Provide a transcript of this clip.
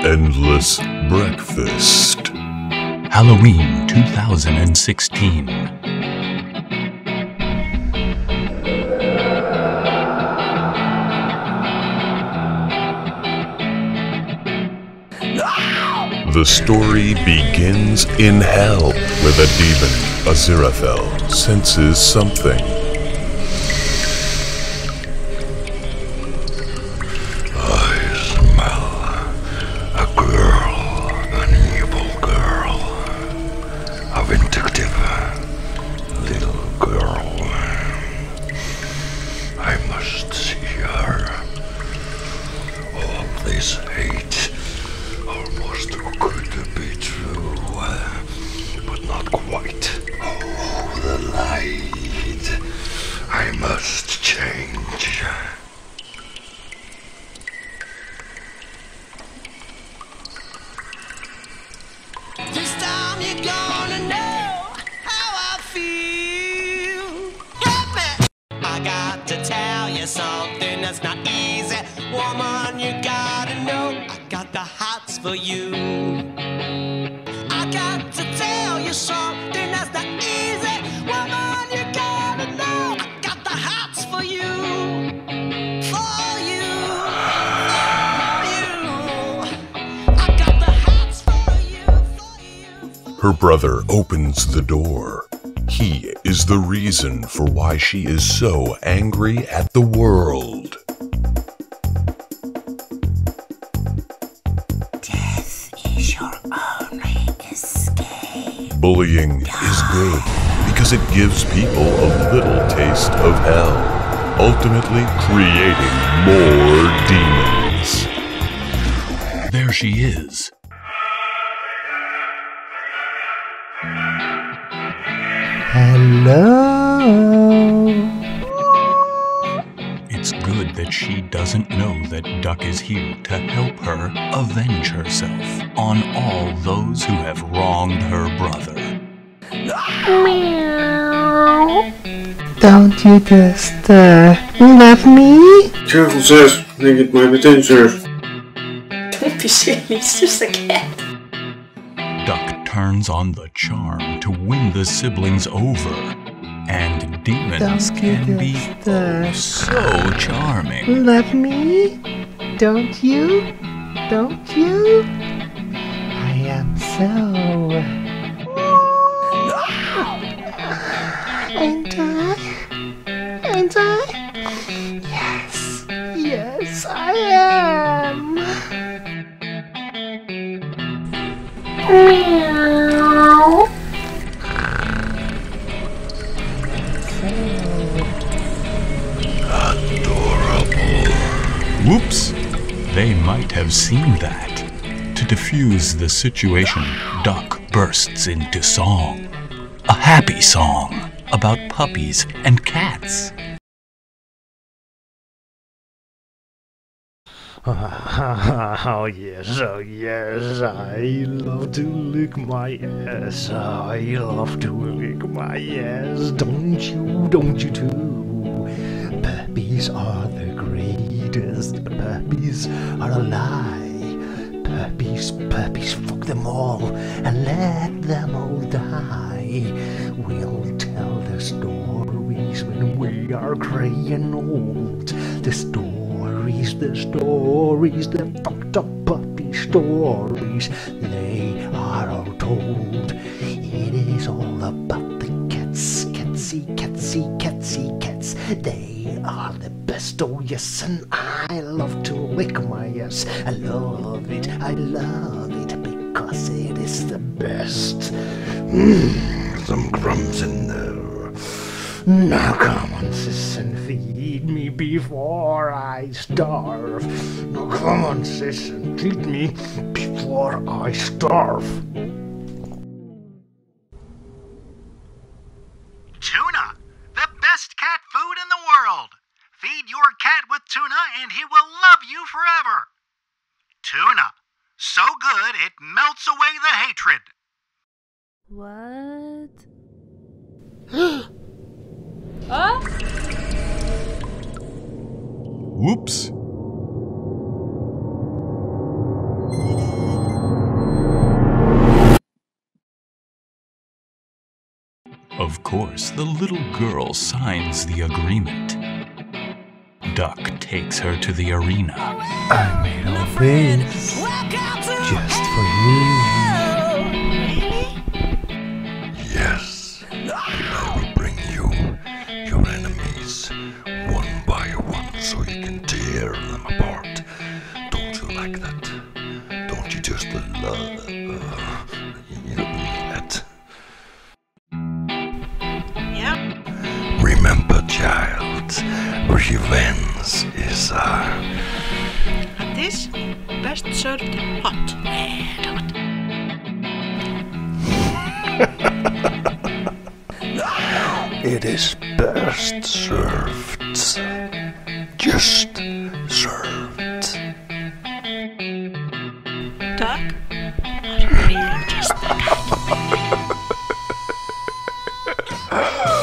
Endless Breakfast. Halloween 2016. The story begins in hell with a demon, Aziraphale, senses something. I smell a girl, an evil girl, a vindictive little girl. I must see her. All this hate almost too good to be true, but not quite. Oh, the light. I must change. This time you're gonna know how I feel. Help me! I got to tell you something that's not easy. Woman, you gotta know I got the hots for you. I got to tell you something that's not easy. Woman, you gotta know I got the hots for you. For you. For you. I got the hots for you. Her brother opens the door. He is the reason for why she is so angry at the world. Death is your only escape. Bullying is good because it gives people a little taste of hell, ultimately creating more demons. There she is. Hello. It's good that she doesn't know that Duck is here to help her avenge herself on all those who have wronged her brother. Don't you just love me? Careful sis, they get my attention. Don't be silly, it's just a cat. Duck turns on the charm to win the siblings over. And demons Don't you can be just, oh so charming. Love me? Don't you? Don't you? I am so. Ain't I? Ain't I? Yes. Yes, I am. Meow. Whoops! They might have seen that. To defuse the situation, Duck bursts into song. A happy song about puppies and cats. Oh yes, I love to lick my ass. I love to lick my ass. Don't you too? Puppies are the greatest. Puppies are a lie. Puppies, fuck them all and let them all die. We'll tell the stories when we are gray and old. The stories, the fucked up puppy stories, they are all told. It is all about the cats, cats. They are the best, oh yes, and I love to lick my ass. I love it because it is the best. Some crumbs in there. Now come on, sis, and feed me before I starve. Now come on, sis, and feed me before I starve. Tuna, the best cat food in the world. Feed your cat with tuna and he will love you forever. Tuna, so good it melts away the hatred. What? Whoops! Of course, the little girl signs the agreement. Duck takes her to the arena. I made all this just for you. Yes, and I will bring you your enemies one by one so you can tear them apart. Don't you like that? Don't you just love that? Ja. Remember, child, revenge is Het is best soort hot. It is best served. Just served. Duck? I really just